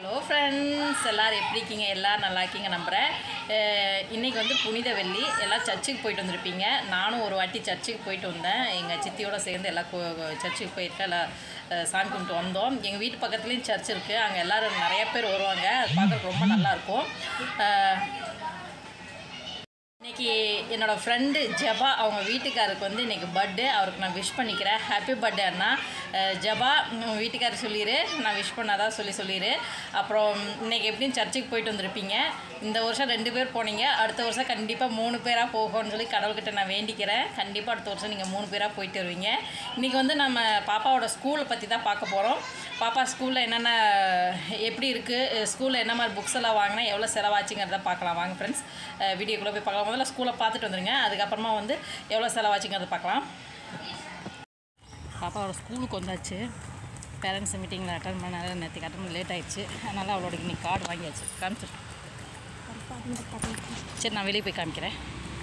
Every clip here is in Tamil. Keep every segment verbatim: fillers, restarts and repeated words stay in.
Hello friends, எல்லாரும் எப்படி இருக்கீங்க? எல்லாரும் நல்லா இருக்கீங்க நம்புறேன். இன்னைக்கு வந்து புனித வெள்ளி, எல்லாம் சர்ச்சுக்கு போயிட்டு வந்திருப்பீங்க. நானும் ஒரு வாட்டி சர்ச்சுக்கு போயிட்டு வந்தேன். எங்க சித்தியோட சேர்ந்து எல்லாம் சர்ச்சுக்கு போயிட்டு எல்லாம் சாமி கும்பிட்டு வந்தோம். எங்க வீட்டு பக்கத்துலயும் சர்ச் இருக்கு. அங்க எல்லாரும் நிறைய பேர் வருவாங்க. அது பார்க்க ரொம்ப நல்லா இருக்கும். இன்னைக்கு என்னோட ஃப்ரெண்டு ஜபா அவங்க வீட்டுக்காருக்கு வந்து இன்னைக்கு பர்த்டே. அவருக்கு நான் விஷ் பண்ணிக்கிறேன். ஹாப்பி பர்த்டே அண்ணா. ஜபா வீட்டுக்காரர் சொல்லிடு, நான் விஷ் பண்ணாதான் சொல்லி சொல்லிடு. அப்புறம் இன்னைக்கு எப்படியும் சர்ச்சுக்கு போயிட்டு வந்திருப்பீங்க. இந்த வருஷம் ரெண்டு பேர் போனீங்க, அடுத்த வருஷம் கண்டிப்பாக மூணு பேராக போகணும்னு சொல்லி கடவுள்கிட்ட நான் வேண்டிக்கிறேன். கண்டிப்பாக அடுத்த வருஷம் நீங்கள் மூணு பேராக போயிட்டு வருவீங்க. இன்றைக்கி வந்து நம்ம பாப்பாவோட ஸ்கூலை பற்றி தான் பார்க்க போகிறோம். பாப்பா ஸ்கூலில் என்னென்ன எப்படி இருக்குது, ஸ்கூலில் என்ன மாதிரி புக்ஸ் எல்லாம் வாங்கினா எவ்வளோ செலவாச்சுங்கிறத பார்க்கலாம். வாங்க ஃப்ரெண்ட்ஸ், வீடியோக்குள்ளே போய் பார்க்கலாம். முதல்ல ஸ்கூலை பார்த்துட்டு வந்துடுங்க, அதுக்கப்புறமா வந்து எவ்வளோ செலவாச்சுங்கிறத பார்க்கலாம். பாப்பாவோட ஸ்கூலுக்கு வந்தாச்சு. பேரண்ட்ஸ் மீட்டிங்கில் அட்டன் பண்ண நேற்றுக்கு அட்டன் பண்ண லேட் ஆகிடுச்சு. அதனால் அவளோட இன்னைக்கு கார்டு வாங்கியாச்சு. காமிச்சு சரி, நான் வெளியே போய் காமிக்கிறேன்.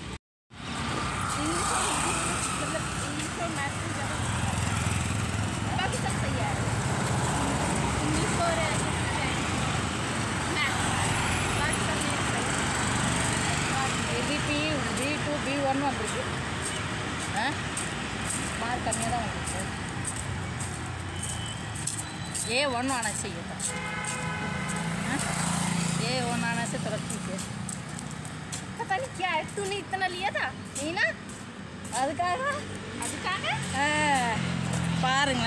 பி டூ பி ஒன்று வந்துருக்கு. ஆ மார்க் கம்மியாக தான் வந்துருக்கு. ए वन आना चाहिए था. ए वन आना से तरफ ठीक है. पता नहीं क्या है, तूने इतना लिया था नहीं ना? அதுக்காக அதுக்காக பாருங்க.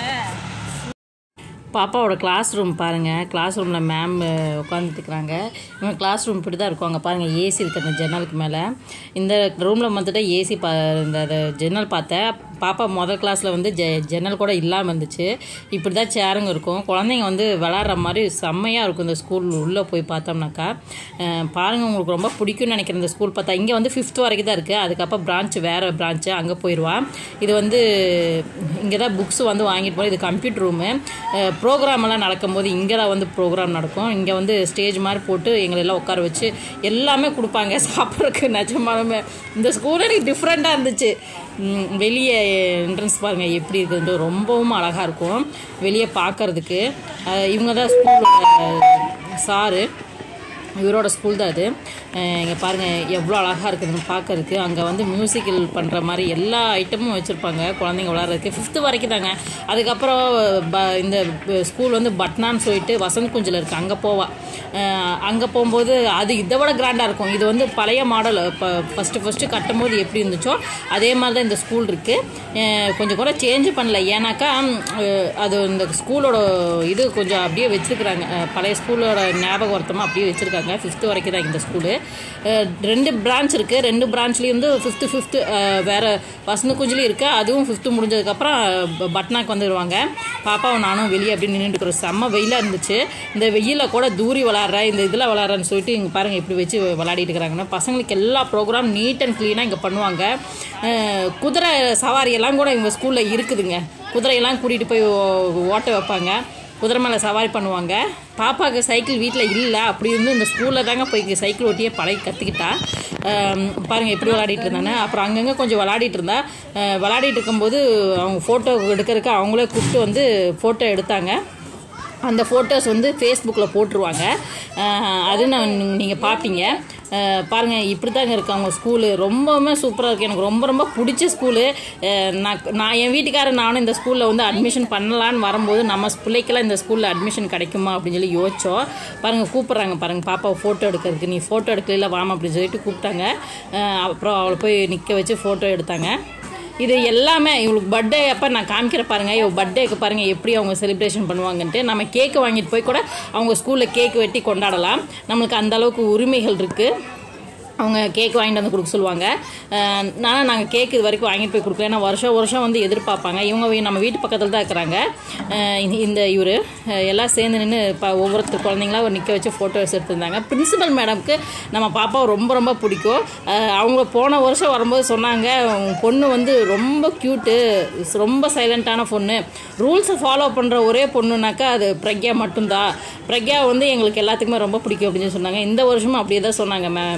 பாப்பாவோட கிளாஸ் ரூம் பாருங்கள். கிளாஸ் ரூமில் மேம் உட்காந்துட்டுருக்குறாங்க. இவங்க கிளாஸ் ரூம் இப்படி தான் இருக்கும். அங்கே பாருங்கள், ஏசி இருக்குது அந்த ஜன்னலுக்கு மேலே. இந்த ரூமில் வந்துட்டு ஏசி பா இந்த ஜன்னல் பார்த்தேன். பாப்பா முதல் கிளாஸில் வந்து ஜெ ஜன்னல் கூட இல்லாமல் இருந்துச்சு. இப்படி தான் சேருங்க இருக்கும். குழந்தைங்க வந்து விளாட்ற மாதிரி செம்மையாக இருக்கும் இந்த ஸ்கூல் உள்ளே போய் பார்த்தோம்னாக்கா. பாருங்கள், உங்களுக்கு ரொம்ப பிடிக்கும்னு நினைக்கிறேன் இந்த ஸ்கூல் பார்த்தா. இங்கே வந்து ஃபிஃப்த் வரைக்கும் தான் இருக்குது. அதுக்கப்புறம் பிரான்ச் வேறு பிரான்ச்சு அங்கே போயிடுவான். இது வந்து இங்கே தான் புக்ஸ் வந்து வாங்கிட்டு போகிறோம். இது கம்ப்யூட்டர் ரூமு. ப்ரோக்ராம் எல்லாம் நடக்கும்போது இங்கே தான் வந்து ப்ரோக்ராம் நடக்கும். இங்கே வந்து ஸ்டேஜ் மாதிரி போட்டு எங்களெல்லாம் உட்கார வச்சு எல்லாமே கொடுப்பாங்க சாப்பிட்றதுக்கு. நிஜமாலுமே இந்த ஸ்கூல் எனக்கு டிஃப்ரெண்ட்டாக இருந்துச்சு. வெளியே என்ட்ரன்ஸ் பாருங்கள் எப்படி இருக்குதுன்ட்டு ரொம்பவும் அழகாக இருக்கும் வெளியே பார்க்குறதுக்கு. இவங்க தான் ஸ்கூலோட சாரு, இவரோட ஸ்கூல் தான் அது. இங்கே பாருங்கள் எவ்வளோ அழகாக இருக்குதுன்னு பார்க்கறதுக்கு. அங்கே வந்து மியூசிக்கல் பண்ணுற மாதிரி எல்லா ஐட்டமும் வச்சுருப்பாங்க குழந்தைங்க விளாட்றதுக்கு. ஃபிஃப்த்து வரைக்கும் தாங்க. அதுக்கப்புறம் ப இந்த ஸ்கூல் வந்து பட்னான்னு சொல்லிட்டு வசந்த் குஞ்சில் இருக்குது, அங்கே போவாள். அங்கே போகும்போது அது இதை விட கிராண்டாக இருக்கும். இது வந்து பழைய மாடல். இப்போ ஃபஸ்ட்டு ஃபஸ்ட்டு கட்டும் போது எப்படி இருந்துச்சோ அதே மாதிரி தான் இந்த ஸ்கூல் இருக்குது. கொஞ்சம் கூட சேஞ்சு பண்ணல. ஏன்னாக்கா அது இந்த ஸ்கூலோட இது கொஞ்சம் அப்படியே வச்சுருக்குறாங்க. பழைய ஸ்கூலோட ஞாபகார்த்தமாக அப்படியே வச்சுருக்காங்க. ஃபிஃப்த்து வரைக்கும் தான் இந்த ஸ்கூலு. ரெண்டு பிரான்ச் இருக்குது. ரெண்டு பிரான்ச்லேயும் வந்து ஃபிஃப்த்து ஃபிஃப்த்து வேறு வசந்த குஞ்சிலையும் இருக்குது. அதுவும் ஃபிஃப்த்து முடிஞ்சதுக்கப்புறம் பட்னாக்கு வந்துடுவாங்க. பாப்பாவும் நானும் வெளியே அப்படி நின்றுட்டுருக்குறோம். செம்ம வெயிலாக இருந்துச்சு. இந்த வெயிலில் கூட தூரி விளாட்றேன், இந்த இதில் விளாட்றேன்னு சொல்லிட்டு இங்கே பாருங்கள் இப்படி வச்சு விளையாடிட்டு இருக்கிறாங்கன்னா. பசங்களுக்கு எல்லா ப்ரோக்ராம் நீட் அண்ட் க்ளீனாக இங்கே பண்ணுவாங்க. குதிரை சவாரியெல்லாம் கூட இவங்க ஸ்கூலில் இருக்குதுங்க. குதிரையெல்லாம் கூட்டிகிட்டு போய் ஓட்ட வைப்பாங்க. குதிரை மேலே சவாரி பண்ணுவாங்க. பாப்பாவுக்கு சைக்கிள் வீட்டில் இல்லை, அப்படி இருந்து இந்த ஸ்கூலில் தாங்க போய் சைக்கிள் ஓட்டியே பழகி கற்றுக்கிட்டா. பாருங்கள் எப்படி விளையாடிட்டு இருந்தானே. அப்புறம் அங்கங்கே கொஞ்சம் விளையாடிட்டு இருந்தா. விளையாடிட்டு இருக்கும்போது அவங்க ஃபோட்டோ எடுக்கிறதுக்கு அவங்களே கூப்பிட்டு வந்து ஃபோட்டோ எடுத்தாங்க. அந்த ஃபோட்டோஸ் வந்து ஃபேஸ்புக்கில் போட்டுருவாங்க. அது நான் நீங்கள் பார்ப்பீங்க. பாருங்கள் இப்படி தாங்க இருக்குது அவங்க ஸ்கூலு. ரொம்பவுமே சூப்பராக இருக்குது. எனக்கு ரொம்ப ரொம்ப பிடிச்ச ஸ்கூலு. நான் நான் என் வீட்டுக்காரர் நானும் இந்த ஸ்கூலில் வந்து அட்மிஷன் பண்ணலான்னு வரும்போது நம்ம பிள்ளைக்கெல்லாம் இந்த ஸ்கூலில் அட்மிஷன் கிடைக்குமா அப்படின்னு சொல்லி யோசித்தோம். பாருங்கள் கூப்பிட்றாங்க பாருங்கள் பாப்பாவை ஃபோட்டோ எடுக்கிறதுக்கு. நீ ஃபோட்டோ எடுக்கல வாமா அப்படின்னு சொல்லிட்டு கூப்பிட்டாங்க. அப்புறம் அவளை போய் நிற்க வச்சு ஃபோட்டோ எடுத்தாங்க. இது எல்லாமே இவங்களுக்கு பர்த்டே அப்போ நான் காமிக்கிற பாருங்கள். இவங்க பர்த்டேக்கு பாருங்கள் எப்படி அவங்க செலிப்ரேஷன் பண்ணுவாங்கன்ட்டு. நம்ம கேக்கு வாங்கிட்டு போய் கூட அவங்க ஸ்கூலில் கேக்கு வெட்டி கொண்டாடலாம். நம்மளுக்கு அந்தளவுக்கு உரிமைகள் இருக்குது. அவங்க கேக் வாங்கிட்டு வந்து கொடுக்க சொல்லுவாங்க. ஆனால் நாங்கள் கேக் இது வரைக்கும் வாங்கிட்டு போய் கொடுக்கல. ஏன்னா வருஷம் வருஷம் வந்து எதிர்பார்ப்பாங்க. இவங்க நம்ம வீட்டு பக்கத்தில் தான் இருக்கிறாங்க. இந்த இவர் எல்லாம் சேர்ந்து நின்று இப்போ ஒவ்வொருத்தர் குழந்தைங்களாம் ஒரு நிற்க வச்சு ஃபோட்டோஸ் எடுத்துருந்தாங்க. பிரின்சிபல் மேடம்க்கு நம்ம பாப்பாவை ரொம்ப ரொம்ப பிடிக்கும். அவங்க போன வருஷம் வரும்போது சொன்னாங்க, பொண்ணு வந்து ரொம்ப க்யூட்டு, ரொம்ப சைலண்ட்டான பொண்ணு, ரூல்ஸை ஃபாலோ பண்ணுற ஒரே பொண்ணுனாக்கா அது பிரக்யா மட்டும்தான். பிரக்யா வந்து எங்களுக்கு எல்லாத்துக்குமே ரொம்ப பிடிக்கும் அப்படின்னு சொன்னாங்க. இந்த வருஷமும் அப்படியே தான் சொன்னாங்க மே மேமு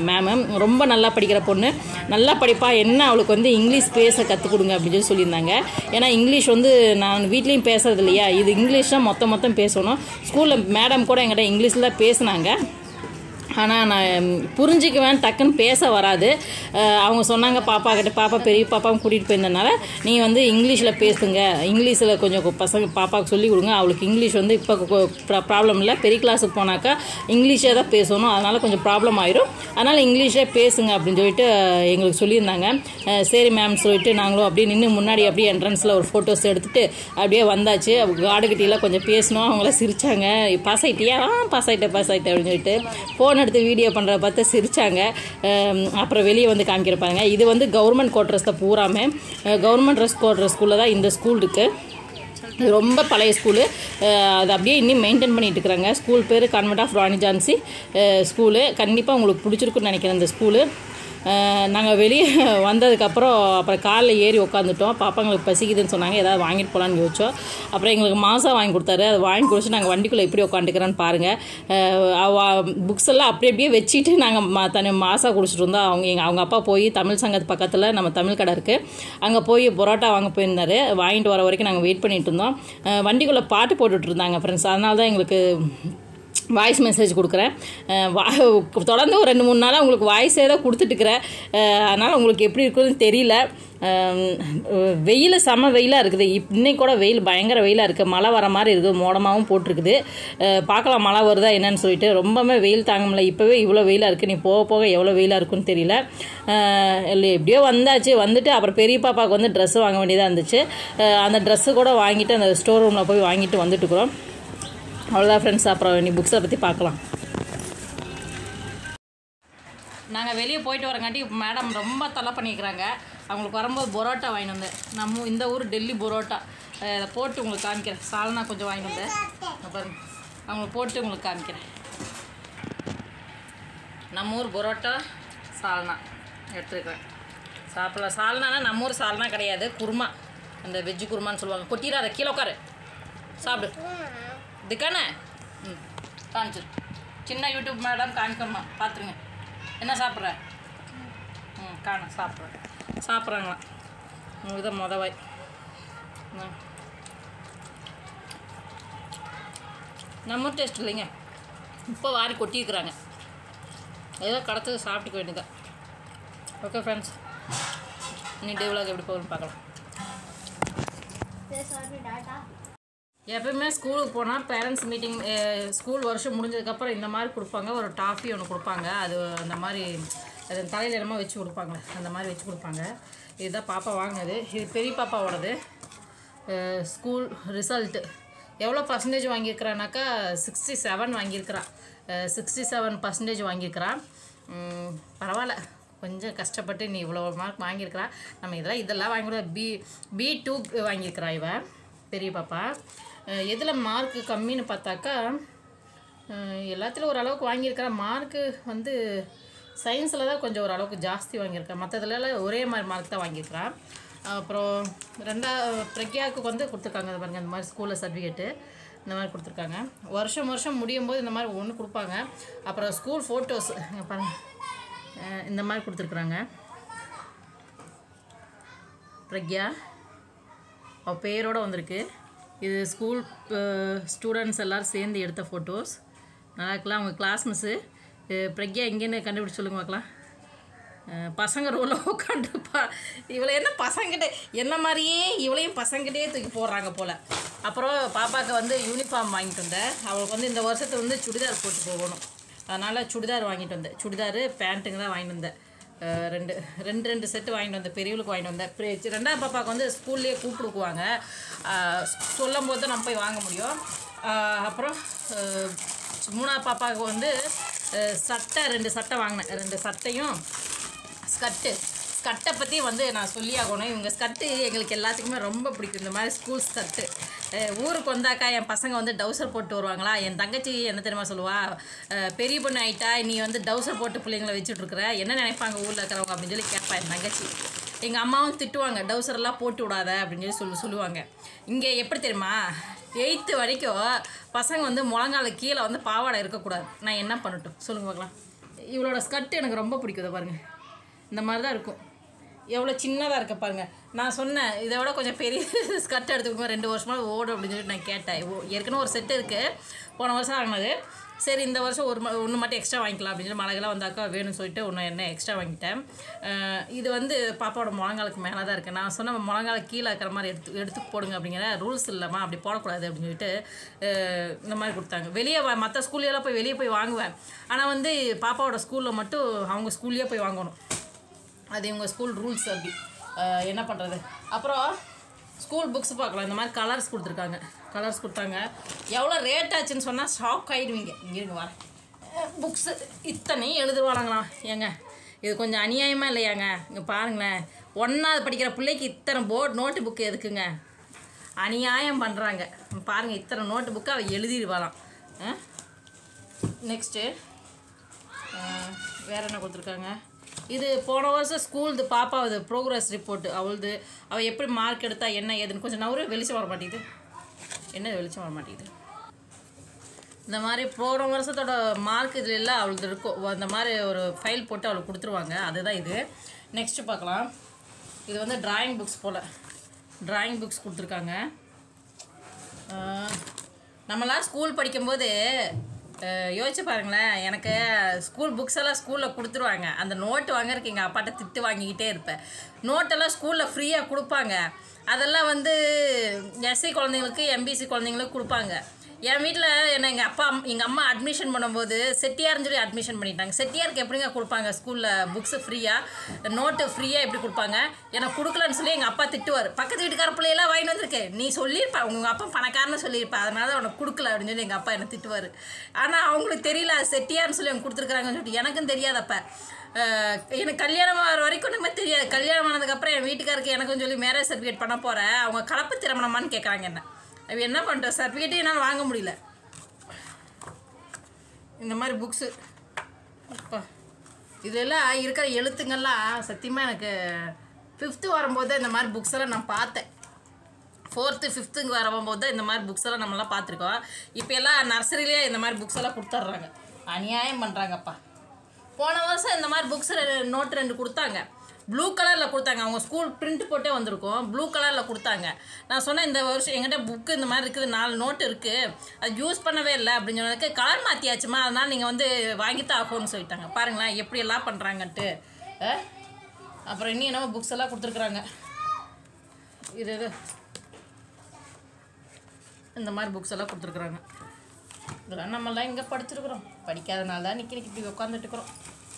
ரொம்ப நல்லா படிக்கிற பொண்ணு, நல்லா படிப்பா, என்ன அவளுக்கு வந்து இங்கிலீஷ் பேச கற்றுக் கொடுங்க அப்படின்னு சொல்லி சொல்லியிருந்தாங்க. ஏன்னா இங்கிலீஷ் வந்து நான் வீட்லேயும் பேசுறது இல்லையா, இது இங்கிலீஷ் தான் மொத்தம் மொத்தம் பேசணும். ஸ்கூலில் மேடம் கூட என்கிட்ட இங்கிலீஷில் தான் பேசுனாங்க. ஆனால் நான் புரிஞ்சிக்குவேன், டக்குன்னு பேச வராது. அவங்க சொன்னாங்க பாப்பா கிட்ட, பாப்பா பெரிய பாப்பாவும் கூட்டிகிட்டு போயிருந்தனால நீ வந்து இங்கிலீஷில் பேசுங்க, இங்கிலீஷில் கொஞ்சம் பசங்க பாப்பாவுக்கு சொல்லிக் கொடுங்க. அவளுக்கு இங்கிலீஷ் வந்து இப்போ ப்ராப்ளம் இல்லை, பெரிய கிளாஸுக்கு போனாக்கா இங்கிலீஷே தான் பேசணும், அதனால் கொஞ்சம் ப்ராப்ளம் ஆயிரும், அதனால் இங்கிலீஷே பேசுங்க அப்படின்னு சொல்லிட்டு எங்களுக்கு சொல்லியிருந்தாங்க. சரி மேம் சொல்லிட்டு நாங்களும் அப்படியே நின்று முன்னாடி அப்படியே என்ட்ரன்ஸில் ஒரு ஃபோட்டோஸ் எடுத்துகிட்டு அப்படியே வந்தாச்சு. காடுகிட்டலாம் கொஞ்சம் பேசணும், அவங்கள சிரித்தாங்க. பாஸ் ஆகிட்டியா? ஆ பாஸ் ஆகிட்டேன் பாஸ் ஆகிட்டேன் அப்படின்னு சொல்லிட்டு ஃபோன் எடுத்து வீடியோ பண்ணுற பார்த்து சிரித்தாங்க. அப்புறம் வெளியே வந்து காமிக்கிறப்பாங்க. இது வந்து கவர்மெண்ட் குவார்ட்டர்ஸ் தான், பூராமே கவர்மெண்ட் ட்ரெஸ் குவார்ட்டர் ஸ்கூலில் தான் இந்த ஸ்கூல் இருக்குது. ரொம்ப பழைய ஸ்கூலு, அது அப்படியே இன்னும் மெயின்டைன் பண்ணிட்டு இருக்கிறாங்க. ஸ்கூல் பேர் convent of Rani Jhansi school. கண்டிப்பாக உங்களுக்கு பிடிச்சிருக்குன்னு நினைக்கிறேன் இந்த ஸ்கூலு. நாங்கள் வெளியே வந்ததுக்கப்புறம் அப்புறம் காலில் ஏறி உட்காந்துட்டோம். பாப்பாங்களுக்கு பசிக்குதுன்னு சொன்னாங்க, ஏதாவது வாங்கிட்டு போகலான்னு யோசிச்சோம். அப்புறம் எங்களுக்கு மாசா வாங்கி கொடுத்தாரு, அதை வாங்கி கொடுத்து நாங்கள் வண்டிக்குள்ளே எப்படி உட்காந்துக்கிறேன்னு பாருங்கள். புக்ஸ் எல்லாம் அப்படி அப்படியே வச்சுட்டு நாங்கள் மா தனி மாசா குடிச்சிட்டு இருந்தோம். அவங்க எங்கள் அவங்க அப்பா போய் தமிழ் சங்கத்து பக்கத்தில் நம்ம தமிழ் கடை இருக்குது, அங்கே போய் பரோட்டா வாங்க போயிருந்தார். வாங்கிட்டு வர வரைக்கும் நாங்கள் வெயிட் பண்ணிட்டு இருந்தோம். வண்டிக்குள்ளே பாட்டு போட்டுட்டு இருந்தாங்க ஃப்ரெண்ட்ஸ், அதனால தான் எங்களுக்கு வாய்ஸ் மெசேஜ் கொடுக்குறேன். தொடர்ந்து ஒரு ரெண்டு மூணு நாளாக உங்களுக்கு வாய்ஸே தான் கொடுத்துட்டுருக்குறேன். அதனால் உங்களுக்கு எப்படி இருக்குதுன்னு தெரியல. வெயில் செம வெயிலாக இருக்குது. இன்னைக்கு கூட வெயில் பயங்கர வெயிலாக இருக்குது, மழை வர மாதிரி இருக்குது, மோடமாகவும் போட்டிருக்குது. பார்க்கலாம் மழை வருதா என்னன்னு சொல்லிட்டு. ரொம்பவே வெயில் தாங்க முடியல, இப்போவே இவ்வளோ வெயிலாக இருக்குது, நீ போக போக எவ்வளோ வெயிலாக இருக்குன்னு தெரியல. இல்லை எப்படியோ வந்தாச்சு. வந்துட்டு அப்புறம் பெரிய பாப்பாவுக்கு வந்து ட்ரெஸ்ஸு வாங்க வேண்டியதாக இருந்துச்சு. அந்த ட்ரெஸ்ஸு கூட வாங்கிட்டு அந்த ஸ்டோர் ரூமில் போய் வாங்கிட்டு வந்துட்டுருக்குறோம். அவ்வளோதான் ஃப்ரெண்ட்ஸ். அப்புறம் நீ புக்ஸை பற்றி பார்க்கலாம். நாங்கள் வெளியே போயிட்டு வரங்காட்டி மேடம் ரொம்ப தலை பண்ணிக்கிறாங்க. அவங்களுக்கு வரும்போது பரோட்டா வாங்கிட்டு வந்தேன். நம்ம இந்த ஊர் டெல்லி பரோட்டா, அதை போட்டு உங்களுக்கு காமிக்கிறேன். சால்னா கொஞ்சம் வாங்கிட்டு வந்தேன், பாருங்க அவங்களுக்கு போட்டு உங்களுக்கு காமிக்கிறேன். நம்ம ஊர் பரோட்டா சால்னா எடுத்துருக்கிறேன், சாப்பிடலாம். சால்னானா நம்ம ஊர் சால்னா கிடையாது, குருமா, அந்த வெஜ்ஜு குருமான்னு சொல்லுவாங்க. கொட்டிடாத, கீழே உட்காரு, சாப்பிடு. இதுக்கானே ம் காமிச்சிரு. சின்ன யூடியூப் மேடம் காமிக்கம்மா, பார்த்துருங்க. என்ன சாப்பிட்ற? ம் காணும் சாப்பிட்றேன், சாப்பிட்றாங்களா? உங்களுக்கு தான் மொதல் வாய். நம்ம டேஸ்ட் இல்லைங்க, இப்போ வாரி கொட்டியிருக்கிறாங்க. ஏதோ கடத்தது சாப்பிட்டுக்க வேண்டியதான். ஓகே ஃப்ரெண்ட்ஸ், இன்னி டே விலாக் எப்படி போகுதுன்னு பார்க்கலாம். எப்பவுமே ஸ்கூலுக்கு போனால் பேரண்ட்ஸ் மீட்டிங், ஸ்கூல் வருஷம் முடிஞ்சதுக்கப்புறம் இந்த மாதிரி கொடுப்பாங்க, ஒரு டாஃபி ஒன்று கொடுப்பாங்க. அது அந்த மாதிரி அது தலையில் என்னமோ வச்சு கொடுப்பாங்களே, அந்த மாதிரி வச்சு கொடுப்பாங்க. இதுதான் பாப்பா வாங்கினது. இது பெரிய பாப்பாவோடது. ஸ்கூல் ரிசல்ட்டு எவ்வளோ பர்சன்டேஜ் வாங்கியிருக்கிறானாக்கா சிக்ஸ்டி செவன் வாங்கியிருக்கிறான். சிக்ஸ்டி செவன் பர்சன்டேஜ் வாங்கியிருக்கிறான். பரவாயில்ல, கொஞ்சம் கஷ்டப்பட்டு நீ இவ்வளோ மார்க் வாங்கியிருக்கிறா. நம்ம இதெல்லாம் இதெல்லாம் வாங்கி பி பி டூ வாங்கியிருக்கிறா இவன் பெரிய பாப்பா. எதில் மார்க்கு கம்மின்னு பார்த்தாக்கா எல்லாத்துலேயும் ஓரளவுக்கு வாங்கியிருக்கிறேன். மார்க்கு வந்து சயின்ஸில் தான் கொஞ்சம் ஓரளவுக்கு ஜாஸ்தி வாங்கியிருக்கேன், மற்றதுலாம் ஒரே மாதிரி மார்க் தான் வாங்கியிருக்கிறான். அப்புறம் ரெண்டா பிரக்யாவுக்கு வந்து கொடுத்துருக்காங்க, அது பாருங்கள் இந்த மாதிரி ஸ்கூலில் சர்டிஃபிகேட்டு இந்த மாதிரி கொடுத்துருக்காங்க. வருஷம் வருஷம் முடியும் போது இந்த மாதிரி ஒன்று கொடுப்பாங்க. அப்புறம் ஸ்கூல் ஃபோட்டோஸ் இங்கே பாருங்கள் இந்த மாதிரி கொடுத்துருக்குறாங்க. பிரக்யா அவள் பேரோடு வந்திருக்கு. இது ஸ்கூல் ஸ்டூடெண்ட்ஸ் எல்லோரும் சேர்ந்து எடுத்த ஃபோட்டோஸ். நல்லா இருக்கலாம். அவங்க கிளாஸ் மிஸ்ஸு பிரக்யா எங்கேன்னு கண்டுபிடிச்சி சொல்லுங்க பார்க்கலாம். பசங்க ரோலில் உட்காந்துருப்பா. இவளை என்ன பசங்கிட்டே என்ன மாதிரியே இவளையும் பசங்கிட்டே தூக்கி போடுறாங்க போல். அப்புறம் பாப்பாவுக்கு வந்து யூனிஃபார்ம் வாங்கிட்டு வந்தேன். அவளுக்கு வந்து இந்த வருஷத்தை வந்து சுடிதார் போட்டு போகணும், அதனால் சுடிதார் வாங்கிட்டு வந்தேன். சுடிதார் பேண்ட்டுங்க தான் வாங்கிட்டு வந்தேன். ரெண்டு ரெண்டு ரெண்டு செட்டு வாங்கிட்டு வந்தேன். பெரியவளுக்கு வாங்கிட்டு வந்தேன். ரெண்டாவது பாப்பாவுக்கு வந்து ஸ்கூல்லேயே கூப்பிடுக்குவாங்க, சொல்லும் போது நம்ம போய் வாங்க முடியும். அப்புறம் மூணாவது பாப்பாவுக்கு வந்து சட்டை ரெண்டு சட்டை வாங்கினேன். ரெண்டு சட்டையும் ஸ்கர்ட்டு. ஸ்கர்ட்டை பற்றி வந்து நான் சொல்லி ஆகணும். இவங்க ஸ்கர்ட்டு எங்களுக்கு எல்லாத்துக்குமே ரொம்ப பிடிக்கும், இந்த மாதிரி ஸ்கூல் ஸ்கர்ட்டு. ஊருக்கு வந்தாக்கா என் பசங்க வந்து டவுசர் போட்டு வருவாங்களா. என் தங்கச்சி என்ன தெரியுமா சொல்லுவா, பெரிய பொண்ணு ஆகிட்டா நீ வந்து டவுசர் போட்டு பிள்ளைங்களை வச்சுட்ருக்குற, என்ன நினைப்பாங்க ஊரில் இருக்கிறவங்க அப்படின்னு சொல்லி கேட்பா என் தங்கச்சி. எங்கள் அம்மாவும் திட்டுவாங்க, டவுசரெல்லாம் போட்டு விடாத அப்படின்னு சொல்லி சொல்லி சொல்லுவாங்க. இங்கே எப்படி தெரியுமா, எயித்து வரைக்கும் பசங்க வந்து முழங்கால கீழே வந்து பாவாடை இருக்கக்கூடாது. நான் என்ன பண்ணட்டும் சொல்லுங்க பார்க்கலாம். இவளோட ஸ்கர்ட் எனக்கு ரொம்ப பிடிக்குது பாருங்கள். இந்த மாதிரி தான் இருக்கும். எவ்வளோ சின்னதாக இருக்க பாருங்கள். நான் சொன்னேன் இதை விட கொஞ்சம் பெரிய ஸ்கர்ட் எடுத்துக்கோங்க, ரெண்டு வருஷமாக ஓடும் அப்படின்னு சொல்லிட்டு நான் கேட்டேன். ஏற்கனவே ஒரு செட்டு இருக்குது, போன வருஷம் ஆகினது. சரி இந்த வருஷம் ஒரு ஒன்று மட்டும் எக்ஸ்ட்ரா வாங்கிக்கலாம் அப்படின்னு மழைகளாம் வந்தாக்கா வேணும்னு சொல்லிட்டு ஒன்று என்ன எக்ஸ்ட்ரா வாங்கிட்டேன். இது வந்து பாப்பாவோட முழங்காலுக்கு மேலே தான் இருக்குது. நான் சொன்ன முழங்கால கீழே இருக்கிற மாதிரி எடுத்து எடுத்து போடுங்க அப்படிங்கிற ரூல்ஸ் இல்லாமல் அப்படி போடக்கூடாது அப்படின்னு சொல்லிட்டு இந்த மாதிரி கொடுத்தாங்க. வெளியே மற்ற ஸ்கூல்லையெல்லாம் போய் வெளியே போய் வாங்குவேன். ஆனால் வந்து பாப்பாவோட ஸ்கூலில் மட்டும் அவங்க ஸ்கூல்லேயே போய் வாங்கணும். அது இவங்க ஸ்கூல் ரூல்ஸ். அப்படி என்ன பண்ணுறது. அப்புறம் ஸ்கூல் புக்ஸ் பார்க்கலாம். இந்த மாதிரி கலர்ஸ் கொடுத்துருக்காங்க. கலர்ஸ் கொடுத்தாங்க. எவ்வளோ ரேட் ஆச்சுன்னு சொன்னால் ஷாக் ஆகிடுவீங்க. இங்கே இருங்க வரேன். புக்ஸு இத்தனையும் எழுதுவாங்களாம். ஏங்க இது கொஞ்சம் அநியாயமாக இல்லையாங்க? இங்கே பாருங்களேன், ஒன்றாவது படிக்கிற பிள்ளைக்கு இத்தனை போர்டு நோட்டு புக்கு எதுக்குங்க? அநியாயம் பண்ணுறாங்க பாருங்கள். இத்தனை நோட்டு புக்கு அவள் எழுதிடுவாளாம். நெக்ஸ்ட்டு வேறு என்ன கொடுத்துருக்காங்க. இது போன வருஷம் ஸ்கூல்து பாப்பாவது ப்ரோக்ரஸ் ரிப்போர்ட்டு அவளுது. அவள் எப்படி மார்க் எடுத்தா என்ன ஏதுன்னு கொஞ்சம் நவரு வெளிச்சம் வர மாட்டேங்குது. என்ன வெளிச்சம் வர மாட்டேங்குது. இந்த மாதிரி போன வருஷத்தோட மார்க் இதில் எல்லாம் அவளுது இருக்கும். அந்த மாதிரி ஒரு ஃபைல் போட்டு அவளுக்கு கொடுத்துருவாங்க. அதுதான் இது. நெக்ஸ்ட்டு பார்க்கலாம். இது வந்து ட்ராயிங் புக்ஸ் போல். ட்ராயிங் புக்ஸ் கொடுத்துருக்காங்க. நம்மளாம் ஸ்கூல் படிக்கும்போது யோசிச்சு பாருங்களேன், எனக்கு ஸ்கூல் புக்ஸ் எல்லாம் ஸ்கூலில் கொடுத்துருவாங்க. அந்த நோட்டு வாங்கறதுக்கு எங்கள் அப்பாட்ட திட்டு வாங்கிக்கிட்டே இருப்பேன். நோட்டெல்லாம் ஸ்கூலில் ஃப்ரீயாக கொடுப்பாங்க. அதெல்லாம் வந்து எஸ்சி குழந்தைங்களுக்கு எம்பிசி குழந்தைங்களுக்கு கொடுப்பாங்க. என் வீட்டில் என்ன எங்கள் அப்பா எங்கள் அம்மா அட்மிஷன் பண்ணும்போது செட்டியார்னு சொல்லி அட்மிஷன் பண்ணிட்டாங்க. செட்டியாருக்கு எப்படிங்க கொடுப்பாங்க ஸ்கூலில் புக்ஸு ஃப்ரீயாக, நோட்டு ஃப்ரீயாக எப்படி கொடுப்பாங்க? எனக்கு கொடுக்கலன்னு சொல்லி எங்கள் அப்பா திட்டுவார். பக்கத்து வீட்டுக்கார பிள்ளையெல்லாம் வாங்கிட்டு வந்திருக்கேன், நீ சொல்லியிருப்பா உங்கள் அப்பா பணக்காரன்னு சொல்லியிருப்பா, அதனால தான் உனக்கு கொடுக்கல அப்படின்னு சொல்லி எங்கள் அப்பா என்னை திட்டுவார். ஆனால் அவங்களுக்கு தெரியல செட்டியார்னு சொல்லி அவங்க கொடுத்துருக்குறாங்கன்னு சொல்லிட்டு. எனக்கும் தெரியாதப்ப. எனக்கு கல்யாணம் ஆகிற வரைக்கும் ஒன்றுமே தெரியாது. கல்யாணம் ஆனதுக்கப்புறம் என் வீட்டுக்காருக்கு எனக்கும் சொல்லி மேரேஜ் சர்டிஃபிகேட் பண்ண போகிறேன். அவங்க கலப்பு திருமணமான்னு கேட்குறாங்க என்ன. அது என்ன பண்ணுறேன், சர்டிஃபிகேட்டே என்னால் வாங்க முடியல. இந்த மாதிரி புக்ஸு இப்போ இதெல்லாம் இருக்கிற எழுத்துங்கள்லாம் சத்தியமாக எனக்கு ஃபிஃப்த்து வரும்போது இந்த மாதிரி புக்ஸ் எல்லாம் நான் பார்த்தேன். ஃபோர்த்து ஃபிஃப்த்துக்கு வரும்போது தான் இந்த மாதிரி புக்ஸ் எல்லாம் நம்மளாம் பார்த்துருக்கோம். இப்போ எல்லாம் நர்சரியிலே இந்த மாதிரி புக்ஸ் எல்லாம் கொடுத்துட்றாங்க. அநியாயம் பண்ணுறாங்கப்பா. போன வருஷம் இந்த மாதிரி புக்ஸ் நோட்டு ரெண்டு கொடுத்தாங்க. ப்ளூ கலரில் கொடுத்தாங்க. அவங்க ஸ்கூல் பிரிண்ட் போட்டே வந்திருக்கும். ப்ளூ கலரில் கொடுத்தாங்க. நான் சொன்னேன் இந்த வருஷம் எங்கிட்ட புக்கு இந்த மாதிரி இருக்குது, நாலு நோட்டு இருக்குது, அது யூஸ் பண்ணவே இல்லை அப்படின்னு சொன்னதுக்கு கலர் மாற்றியாச்சுமா, அதனால் நீங்கள் வந்து வாங்கித்தான் ஆகும்னு சொல்லிட்டாங்க. பாருங்களேன் எப்படி எல்லாம் பண்ணுறாங்கன்ட்டு. அப்புறம் இன்னும் என்னவோ புக்ஸ் எல்லாம் கொடுத்துருக்குறாங்க. இது இது இந்த மாதிரி புக்ஸ் எல்லாம் கொடுத்துருக்குறாங்க. இதெல்லாம் நம்மளாம் இங்கே படிச்சிருக்கிறோம். படிக்காதனால தான் நிற்க நிற்க இப்படி உட்காந்துட்டுருக்குறோம்.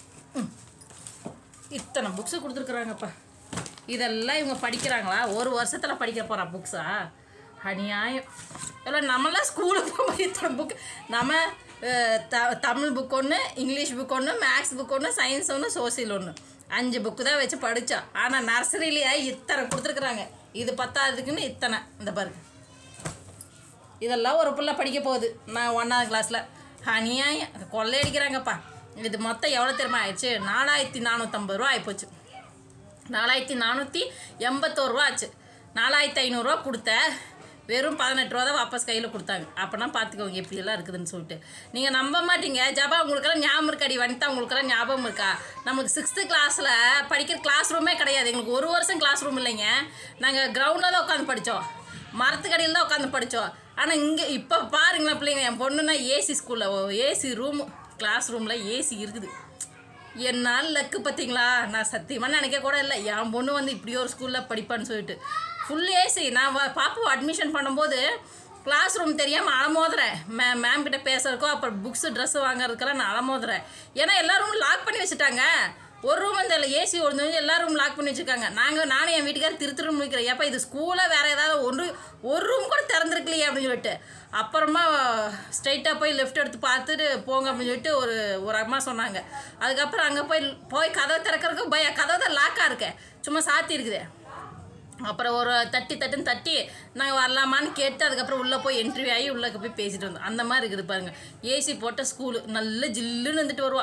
இத்தனை புக்ஸு கொடுத்துருக்குறாங்கப்பா. இதெல்லாம் இவங்க படிக்கிறாங்களா? ஒரு வருஷத்தில் படிக்க போகிறா புக்ஸா? அநியாயம். எவ்வளோ நம்மளாம் ஸ்கூலுக்கு போகும்போது இத்தனை புக்கு. நம்ம த தமிழ் புக் ஒன்று, இங்கிலீஷ் புக் ஒன்று, மேக்ஸ் புக் ஒன்று, சயின்ஸ் ஒன்று, சோசியல் ஒன்று, அஞ்சு புக்கு தான் வச்சு படித்தோம். ஆனால் நர்சரியிலேயே இத்தனை கொடுத்துருக்குறாங்க. இது பத்தாவதுக்குன்னு இத்தனை. இந்த பாருங்க, இதெல்லாம் ஒரு பிள்ளை படிக்க போகுது நான் ஒன்றாவது கிளாஸில். அநியாயம், கொள்ளையடிக்கிறாங்கப்பா. இது மொத்தம் எவ்வளோ தெரியுமா ஆயிடுச்சு? நாலாயிரத்தி நானூற்றம்பது ரூபா ஆகிப்போச்சு. நாலாயிரத்தி நானூற்றி எண்பத்தோரு ரூபா ஆச்சு. நாலாயிரத்தி ஐநூறுரூவா கொடுத்த வெறும் பதினெட்டு ரூபா தான் வாபஸ் கையில் கொடுத்தாங்க. அப்போனா பார்த்துக்கோங்க எப்படியெல்லாம் இருக்குதுன்னு சொல்லிட்டு. நீங்கள் நம்ப மாட்டீங்க. ஜபா உங்களுக்கெல்லாம் ஞாபகம் இருக்காடி வனிதா, உங்களுக்கெல்லாம் ஞாபகம் இருக்கா? நம்மளுக்கு சிக்ஸ்த்து கிளாஸில் படிக்கிற கிளாஸ் ரூமே கிடையாது. எங்களுக்கு ஒரு வருஷம் கிளாஸ் ரூம் இல்லைங்க. நாங்கள் கிரவுண்டில் தான் உட்காந்து படித்தோம், மரத்துக்கடியில் தான் உட்காந்து படித்தோம். ஆனால் இங்கே இப்போ பாருங்களேன் பிள்ளைங்க, என் பொண்ணுன்னா ஏசி ஸ்கூலில் ஏசி ரூமு, கிளாஸ் ரூமில் ஏசி இருக்குது. என்னால் லக்கு பார்த்தீங்களா? நான் சத்தியமாக நினைக்க கூட இல்லை என் பொண்ணு வந்து இப்படி ஒரு ஸ்கூலில் படிப்பான்னு சொல்லிட்டு. Full AC. நான் பாப்பாவை அட்மிஷன் பண்ணும்போது கிளாஸ் ரூம் தெரியாமல் அலமோதுறேன். மே மேம் கிட்ட பேசுறதுக்கோ அப்புறம் புக்ஸு ட்ரெஸ்ஸு வாங்குறதுக்கெல்லாம் நான் அலமோதுறேன். ஏன்னா எல்லா ரூமும் லாக் பண்ணி வச்சுட்டாங்க. ஒரு ரூம் அந்த ஏசி ஒன்று எல்லா ரூம் லாக் பண்ணி வச்சுருக்காங்க. நாங்கள் நானும் என் வீட்டுக்காரர் திரு திரு முடிக்கிறேன், ஏப்பா இது ஸ்கூலாக வேறு ஏதாவது ஒன்று ஒரு ரூம் கூட திறந்துருக்கலையே அப்படின்னு சொல்லிட்டு. அப்புறமா ஸ்ட்ரைட்டாக போய் லெஃப்ட் எடுத்து பார்த்துட்டு போங்க அப்படின்னு சொல்லிட்டு ஒரு ஒரு அம்மா சொன்னாங்க. அதுக்கப்புறம் அங்கே போய் போய் கதவை திறக்கிறதுக்கு பய கதவை தான் லாக்காக இருக்கேன், சும்மா சாத்தி இருக்குது. அப்புறம் ஒரு தட்டி தட்டுன்னு தட்டி நாங்கள் வரலாமான்னு கேட்டு அதுக்கப்புறம் உள்ளே போய் என்ட்ரி ஆகி உள்ளே போய் பேசிட்டு வந்தோம். அந்த மாதிரி இருக்குது பாருங்கள். ஏசி போட்ட ஸ்கூலு நல்ல ஜில்லுன்னு வந்துட்டு வருவா.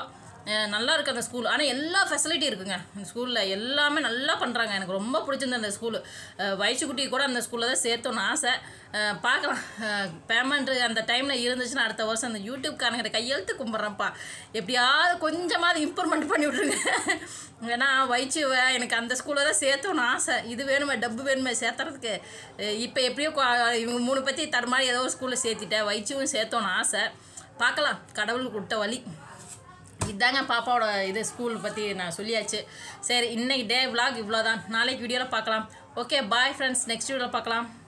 நல்லா இருக்குது அந்த ஸ்கூல். ஆனால் எல்லா ஃபெசிலிட்டி இருக்குங்க அந்த ஸ்கூலில், எல்லாமே நல்லா பண்ணுறாங்க. எனக்கு ரொம்ப பிடிச்சிருந்த அந்த ஸ்கூலு. வயிற்றுக்குட்டி கூட அந்த ஸ்கூலில் தான் சேர்த்தோன்னு ஆசை. பார்க்கலாம், பேமெண்ட்டு அந்த டைமில் இருந்துச்சுன்னா அடுத்த வருஷம் அந்த யூடியூப்காரங்கிற கையெழுத்து கும்பிட்றேன்ப்பா, எப்படியாவது கொஞ்சமாவது இம்ப்ரூவ்மெண்ட் பண்ணி விட்ருங்க. ஏன்னா வயிற்று எனக்கு அந்த ஸ்கூலில் தான் சேர்த்தோன்னு ஆசை. இது வேணுமே, டப்பு வேணுமே சேர்த்துறதுக்கு. இப்போ எப்படியோ இவங்க மூணு பற்றி தடுமாறி ஏதோ ஒரு ஸ்கூலில் சேர்த்திட்டேன், வயிற்றும் சேர்த்தோன்னு ஆசை. பார்க்கலாம், கடவுள் கொடுத்த வழி. இதாங்க பாப்பாவோட இது ஸ்கூல் பற்றி நான் சொல்லியாச்சு. சரி, இன்னைக்கு டே விலாக் இவ்வளோ தான். நாளைக்கு வீடியோவில் பார்க்கலாம். ஓகே, பாய் ஃப்ரெண்ட்ஸ், நெக்ஸ்ட் வீடியோவில் பார்க்கலாம்.